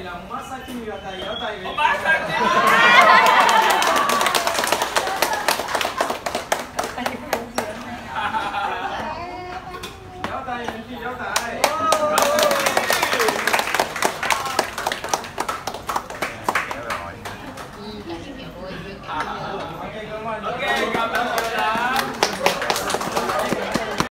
là massage chân gà tay, giở tay. Massage. Giở tay, mình chỉ giở tay. Ok, cảm ơn.